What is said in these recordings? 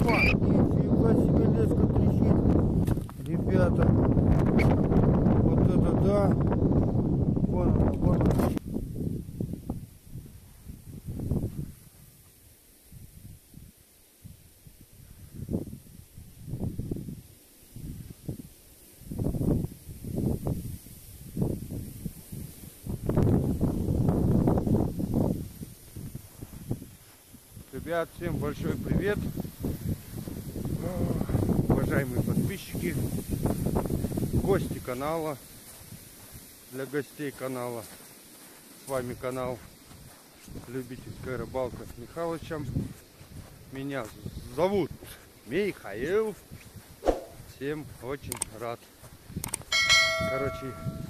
Опа, нифига себе, леска трещит. Ребята, вот это да. Вон она, вон она. Ребят, всем большой привет, уважаемые подписчики, гости канала, для гостей канала. С вами канал Любительская рыбалка с Михалычем. Меня зовут Михаил. Всем очень рад. Короче,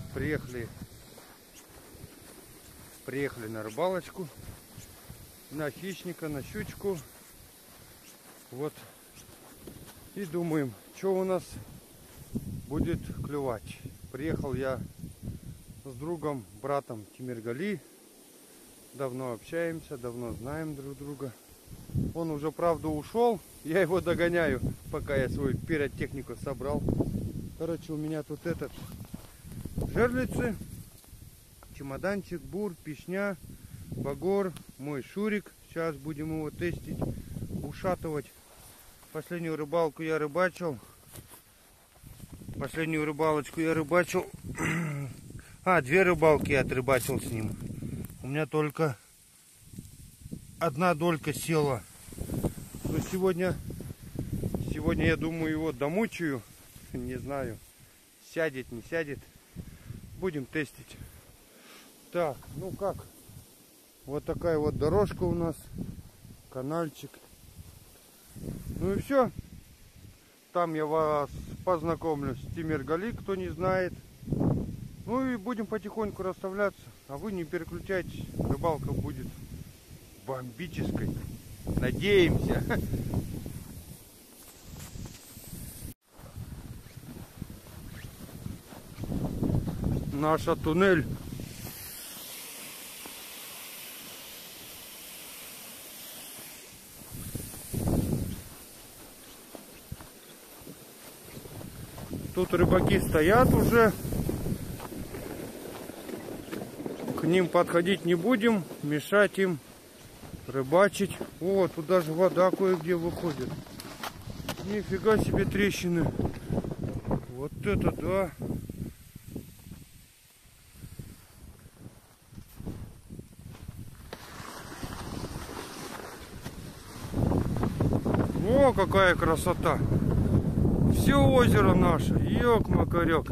приехали на рыбалочку. На хищника, на щучку. Вот. И думаем, что у нас будет клевать. Приехал я с другом, братом Тимиргали. Давно общаемся, давно знаем друг друга. Он уже, правда, ушел. Я его догоняю, пока я свою пиротехнику собрал. Короче, у меня тут жерлицы, чемоданчик, бур, пишня, багор, мой шурик. Сейчас будем его тестить, ушатывать. Последнюю рыбалку я рыбачил. Последнюю рыбалочку я рыбачил. Две рыбалки я отрыбачил с ним. У меня только одна долька села. Но сегодня я думаю, его домучаю. Не знаю, сядет, не сядет. Будем тестить. Так, ну как? Вот такая вот дорожка у нас, канальчик. Ну и все. Там я вас познакомлю с Тимиргали, кто не знает. Ну и будем потихоньку расставляться. А вы не переключайтесь, рыбалка будет бомбической. Надеемся. Наша туннель. Тут рыбаки стоят уже. К ним подходить не будем, мешать им рыбачить. О, тут даже вода кое-где выходит. Нифига себе трещины. Вот это да. О, какая красота. Все озеро наше, ёк-макарёк.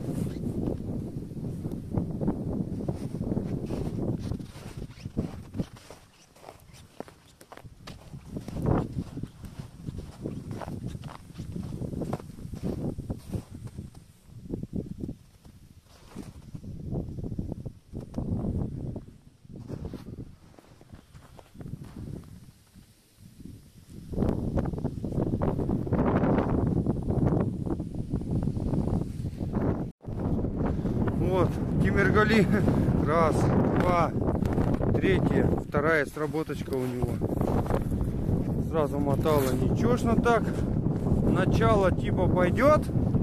Вот, Тимиргали. Раз, два, третья, вторая сработочка у него. Сразу мотала ничегошно так. Начало типа пойдет.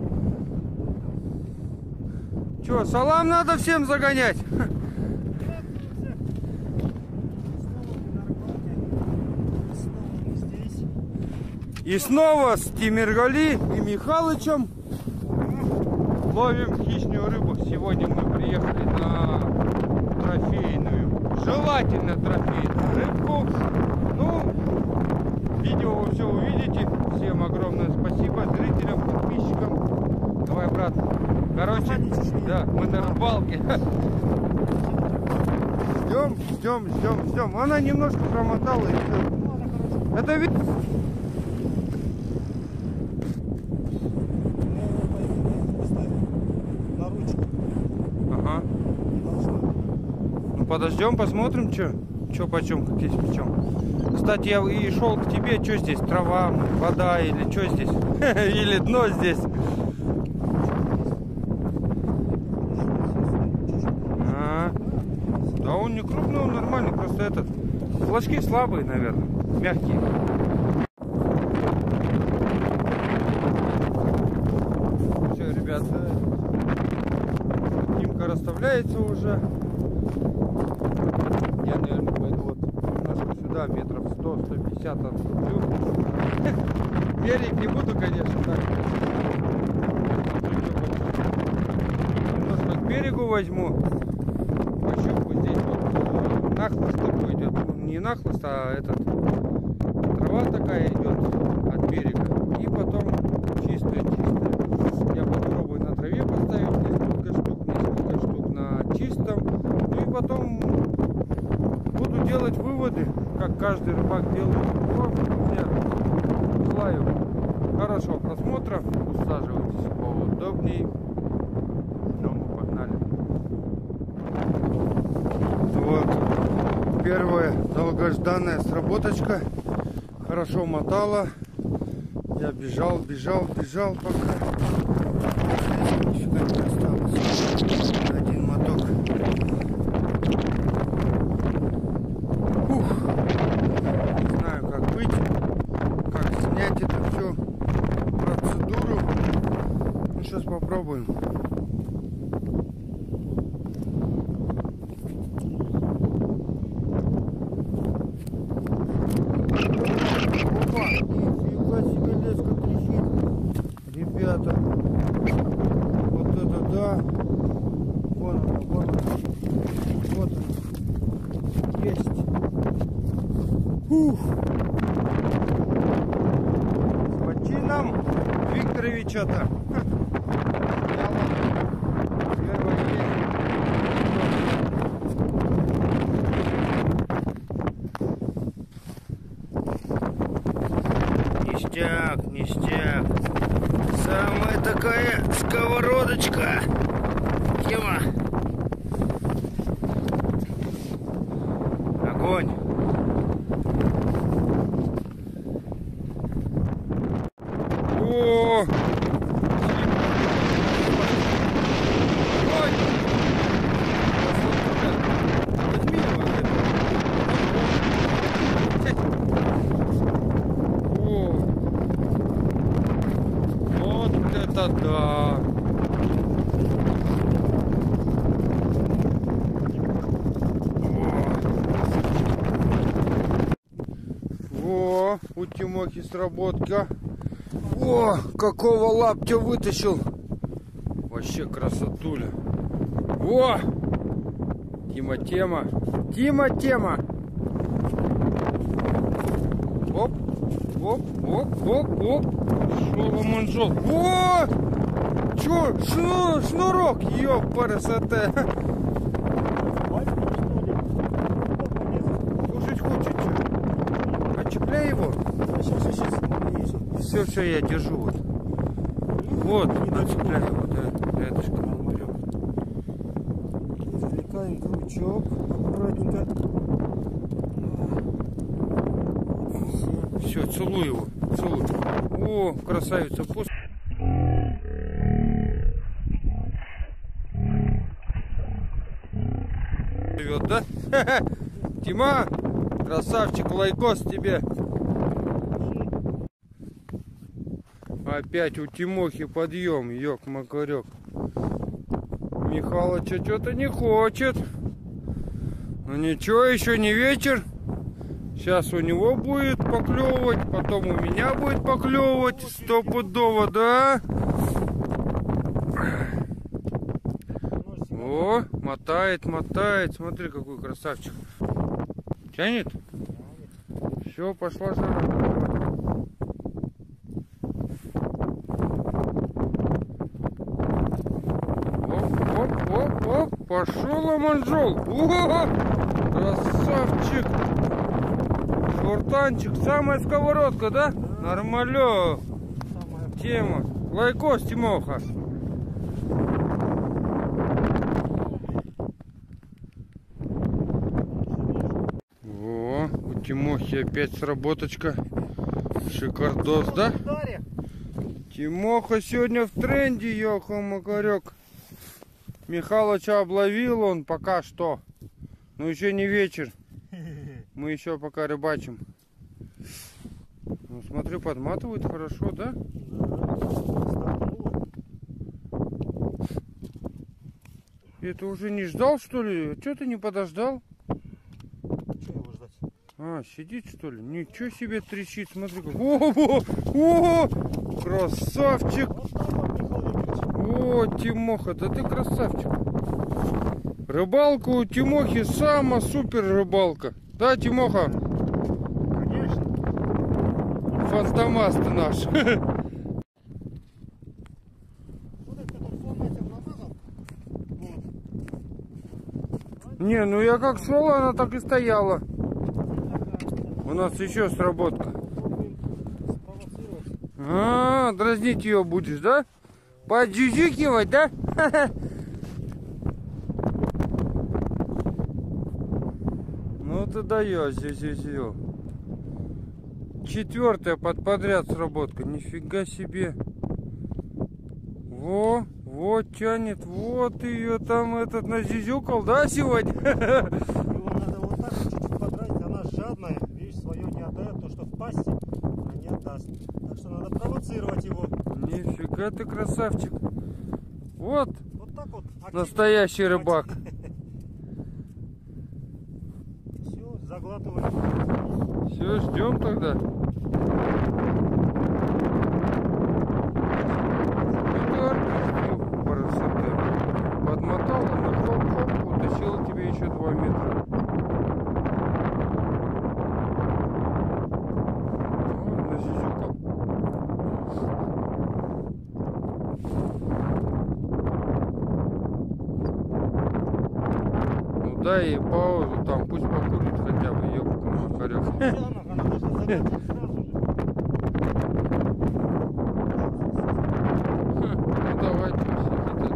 Че, салам надо всем загонять? И снова с Тимиргали и Михалычем ловим хищную рыбу. Сегодня мы приехали на трофейную, желательно трофейную рыбку. Ну, видео вы все увидите. Всем огромное спасибо зрителям, подписчикам. Давай, брат. Короче, да, мы на рыбалке. Ждем. Она немножко промотала и все. Это вид. Подождем, посмотрим, что почем, как есть почем. Кстати, я и шел к тебе, что здесь, трава, вода или что здесь? Или дно здесь? Да он не крупный, он нормальный, просто этот. Флажки слабые, наверное, мягкие. ребят. Димка расставляется уже. Я, наверное, пойду вот немножко сюда, метров 100-150 отступлю. Берег не буду, конечно, так. Немножко к берегу возьму. Пощупку здесь вот нахлыст такой идет. Не нахлыст, а этот. Трава такая идет от берега. И потом чистая. Я попробую на траве поставить несколько штук на чистом. Ну и потом буду делать выводы, как каждый рыбак делает. Вот, друзья, желаю хорошего просмотра. Усаживайтесь поудобней. Ну, мы погнали. Вот первая долгожданная сработочка. Хорошо мотала. Я бежал пока. Сюда не осталось. Один моток. Ух. Не знаю, как быть, как снять это все, процедуру. Ну, сейчас попробуем. Опа, нифига себе леска трещит. Ребята, вот это да. Вон она. Вот она. Есть. Ух. С почином Викторовича-то. Ништяк. Самая такая сковородочка. Тема. Огонь. О! Огонь! Возьми его. О! Вот это да! О, у Тимохи сработка. О, какого лаптя вытащил. Вообще красотуля. О! Тема. Оп. Шел манжол. О! Чё? Шнурок, ёпарасоте. Кушать хочет, чё? Отчепляй его. Все, я держу вот. Вот, отцепляю его, да, рядышком. Извлекаем крючок аккуратненько. Все, целую его, целую. О, красавица, пусть. Живет, да? Тима, красавчик, лайкос тебе. Опять у Тимохи подъем, ёк-макарёк. Михалыча что-то не хочет. Ну ничего, еще не вечер. Сейчас у него будет поклевывать, потом у меня будет поклевывать. Стопудово, да? О, мотает. Смотри, какой красавчик. Тянет? Все, пошла жара. Оп, пошел аманжол. О, красавчик. Швартанчик, самая сковородка, да? Нормалё. Тема. Лайкос, Тимоха. О, у Тимохи опять сработочка. Шикардос, да? Тимоха сегодня в тренде, ёха-макарёк. Михалыча обловил он пока что. Но еще не вечер. Мы еще пока рыбачим. Ну, смотрю, подматывает хорошо, да? Это уже не ждал, что ли? Что ты не подождал? Что его ждать? А, сидит, что ли? Ничего себе трещит, смотри как. О, красавчик! О, Тимоха, да ты красавчик. Рыбалка у Тимохи самая супер рыбалка. Да, Тимоха? Конечно. Фантомас ты наш. Не, ну я как шел, она так и стояла. У нас еще сработка. А, дразнить ее будешь, да? Поджужукивать, да? Ну ты даешь, все. Четвертая подряд сработка. Нифига себе. Вот тянет, вот ее там этот назюзюкал, да, сегодня? Его надо вот так чуть-чуть подразнить, она жадная, видишь, свое не отдает, то что в пасти, она не отдаст. Так что надо провоцировать его. Нифига ты красавчик. Вот так вот. настоящий рыбак. Все, заглатываем. Все, ждем тогда. Подмотал, на хоп-хоп, утащил тебе еще 2 метра. О, назюзюкал. Ну дай ей паузу, там пусть покурит хотя бы, ёбка, Макарёв. Она должна заглатывать сразу же. Ну давай, сиди тогда.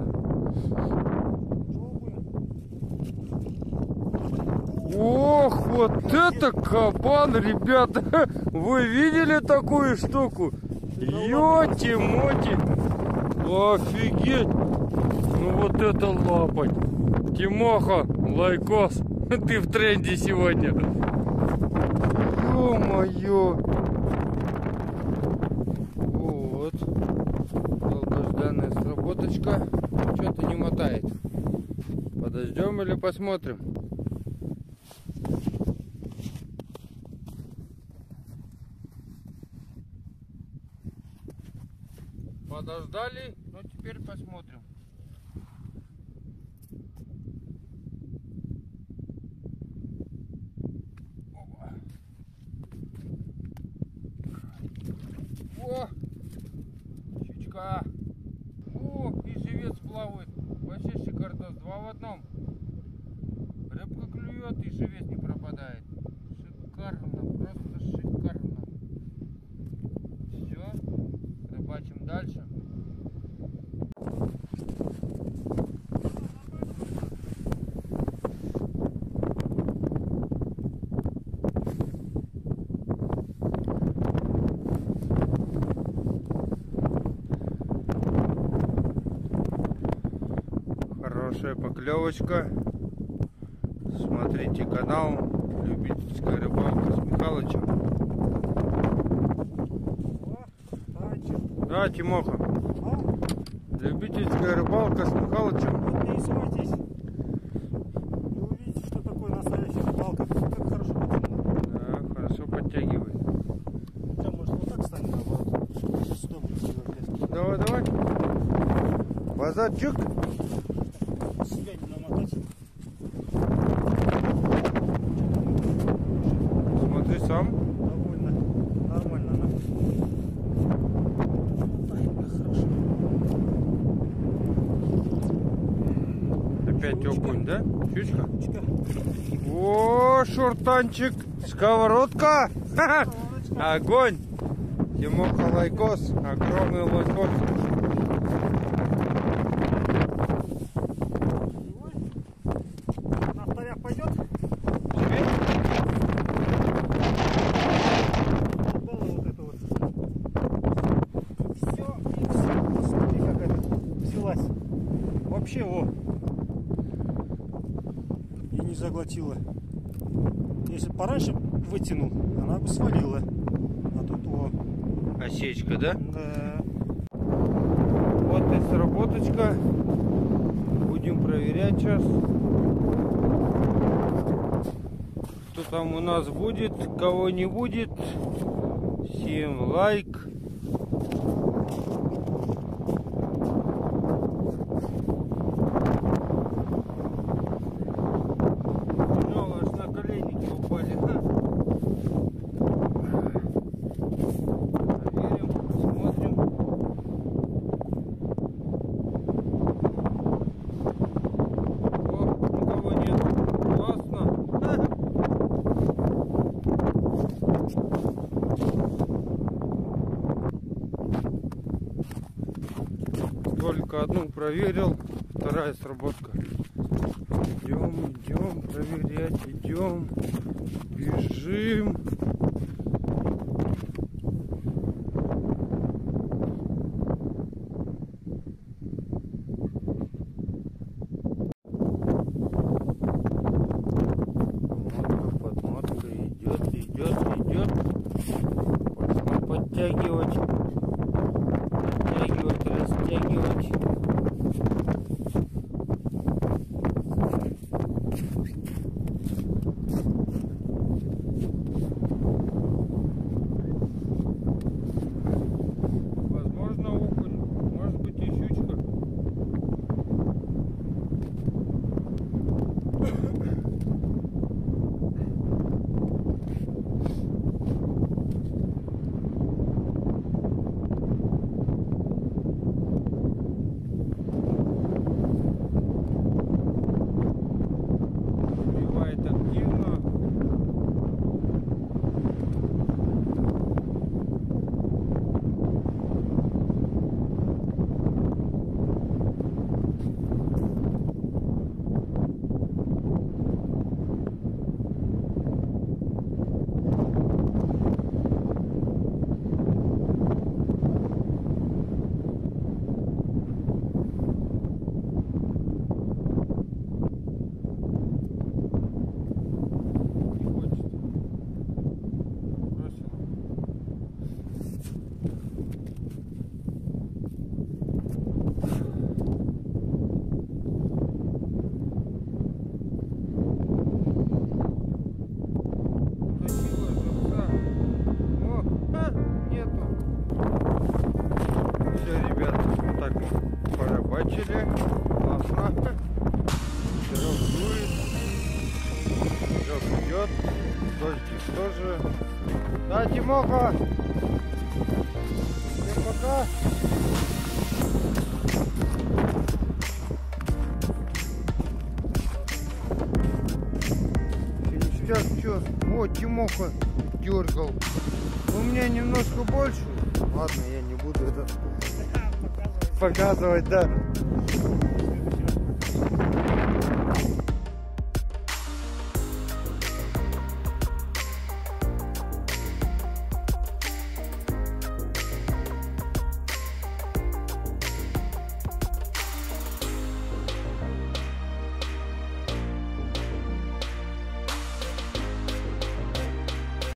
Ох, вот это кабан, ребята! Вы видели такую штуку? Ёти-моти! Офигеть! Ну вот это лапать! Тимоха, лайкос! Ты в тренде сегодня! Ё-моё! Вот. Долгожданная сработочка. Что-то не мотает. Подождем или посмотрим? Подождали, но теперь посмотрим. Опа. О, щучка. О, и живец плавает. Вообще шикардос, 2 в 1. Рыбка клюет и живец не пропадает. Шикарно, просто шикарно. Все, рыбачим дальше. Хорошая поклевочка. Смотрите канал «Любительская рыбалка» с Михалычем. Да, Тимоха. Любительская рыбалка с Михалычем. Подписывайтесь. И увидите, что такое настоящая рыбалка. Как хорошо потянуло. Да, хорошо подтягивает. Хотя, может, вот так станет наоборот. Сейчас сюда будет лезть. Давай. Базарчик. Себя не намотать. Смотри сам. Довольно нормально она. Хорошо. Опять окунь, да? Щучка? Щучка. О, шуртанчик. Сковородка. Огонь. Тимоха лайкос. Огромный лайкос. На вторяк пойдет? Отдала вот это вот. Все. Посмотри, как это взялась. Вообще, и не заглотила. Если бы пораньше вытянул, она бы свалила. А тут Осечка, да? Да. Вот и сработочка. Будем проверять сейчас, что там у нас будет, кого не будет. Всем лайк. Аж на коленники упали. Проверим, посмотрим. Никого нет. Классно. Только одну проверил, вторая сработка. Идем проверять, идем, бежим. Подмотка идет. Можно подтягивать, растягивать. Возможно, окунь, может быть и щучка. Клевает активно. Все, ребят, вот так мы порыбачили. Классно. Ветерок дует. Ветерок идет. Дождик тоже. Да, Тимоха! Всем пока! Сейчас что? Вот Тимоха дергал. У меня немножко больше. Ладно, я не буду это показывать, да.